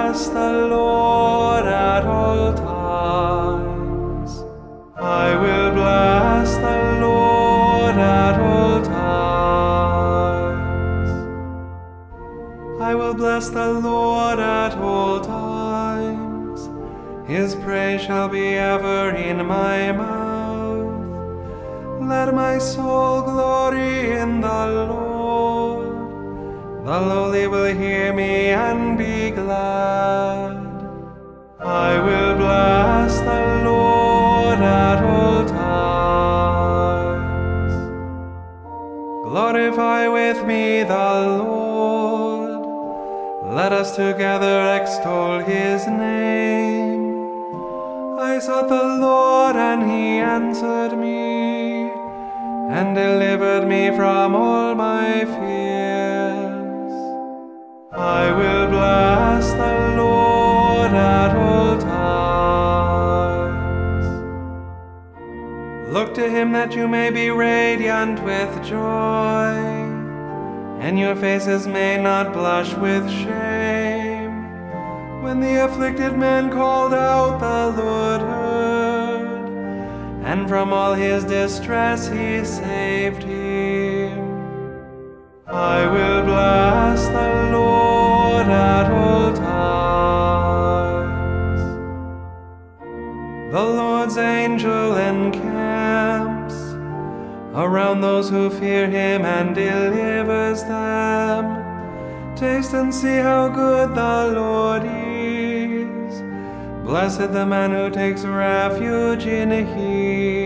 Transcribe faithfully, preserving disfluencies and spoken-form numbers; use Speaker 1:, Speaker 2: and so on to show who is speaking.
Speaker 1: bless the Lord at all times. I will bless the Lord at all times. I will bless the Lord at all times. His praise shall be ever in my mouth. Let my soul glory in the Lord. The lowly will hear me and be glad. I will bless the Lord at all times. Glorify with me the Lord. Let us together extol his name. I sought the Lord, and he answered me, and delivered me from all my fears. I will bless the Lord at all times. Look to him that you may be radiant with joy, and your faces may not blush with shame. When the afflicted man called out, the Lord heard, and from all his distress he saved him. I will bless the Lord at all times. The Lord's angel encamps around those who fear him and delivers them. Taste and see how good the Lord is. Blessed the man who takes refuge in him.